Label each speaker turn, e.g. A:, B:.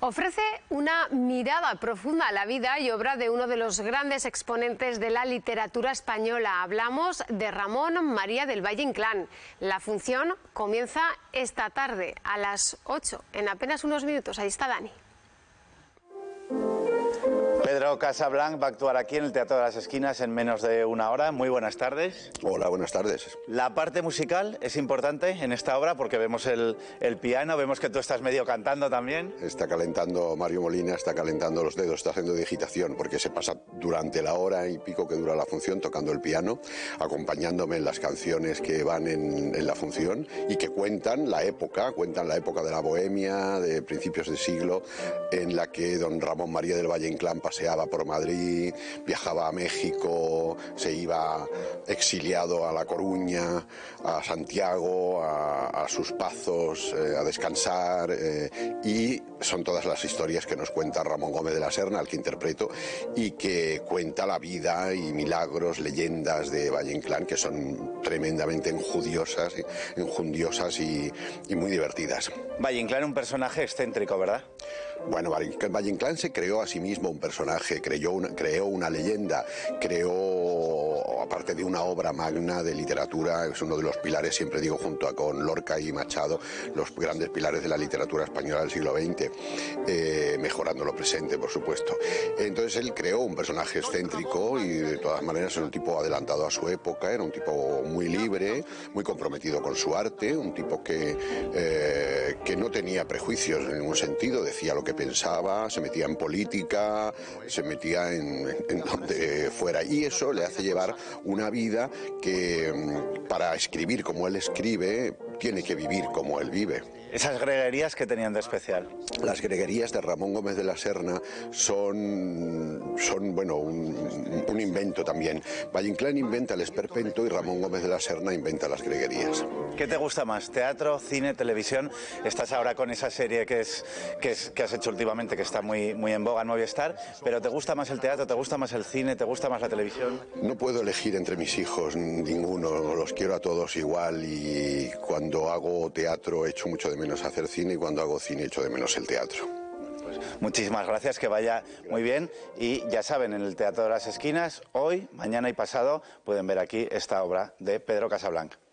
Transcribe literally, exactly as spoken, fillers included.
A: Ofrece una mirada profunda a la vida y obra de uno de los grandes exponentes de la literatura española. Hablamos de Ramón María del Valle-Inclán. La función comienza esta tarde a las ocho, en apenas unos minutos. Ahí está Dani.
B: Pedro Casablanch va a actuar aquí en el Teatro de las Esquinas en menos de una hora. Muy buenas tardes.
C: Hola, buenas tardes.
B: La parte musical es importante en esta obra porque vemos el, el piano, vemos que tú estás medio cantando también.
C: Está calentando Mario Molina, está calentando los dedos, está haciendo digitación porque se pasa durante la hora y pico que dura la función tocando el piano, acompañándome en las canciones que van en, en la función y que cuentan la época, cuentan la época de la bohemia, de principios de siglo, en la que don Ramón María del Valle-Inclán paseaba por Madrid, viajaba a México, se iba exiliado a La Coruña, a Santiago, a, a sus pazos, eh, a descansar, eh, y son todas las historias que nos cuenta Ramón Gómez de la Serna, al que interpreto, y que cuenta la vida y milagros, leyendas de Valle-Inclán, que son tremendamente enjudiosas, enjundiosas y, y muy divertidas.
B: Valle-Inclán, un personaje excéntrico, ¿verdad?
C: Bueno, Valle-Inclán se creó a sí mismo un personaje, creó una, creó una leyenda, creó, aparte de una obra magna de literatura, es uno de los pilares, siempre digo, junto a con Lorca y Machado, los grandes pilares de la literatura española del siglo veinte, eh, mejorando lo presente, por supuesto. Entonces él creó un personaje excéntrico y de todas maneras era un tipo adelantado a su época, era un tipo muy libre, muy comprometido con su arte, un tipo que, eh, que no tenía prejuicios en ningún sentido, decía lo que pensaba, se metía en política, se metía en, en donde fuera, y eso le hace llevar una vida que para escribir como él escribe tiene que vivir como él vive.
B: Esas greguerías que tenían de especial.
C: Las greguerías de Ramón Gómez de la Serna son, son bueno, un, un invento también. Valle-Inclán inventa el esperpento y Ramón Gómez de la Serna inventa las greguerías.
B: ¿Qué te gusta más? ¿Teatro, cine, televisión? Estás ahora con esa serie que, es, que, es, que has hecho últimamente, que está muy, muy en boga en Movistar, pero ¿te gusta más el teatro, te gusta más el cine, te gusta más la televisión?
C: No puedo elegir entre mis hijos ninguno, los quiero a todos igual, y cuando hago teatro echo mucho de menos hacer cine y cuando hago cine echo de menos el teatro.
B: Pues muchísimas gracias, que vaya muy bien, y ya saben, en el Teatro de las Esquinas, hoy, mañana y pasado pueden ver aquí esta obra de Pedro Casablanch.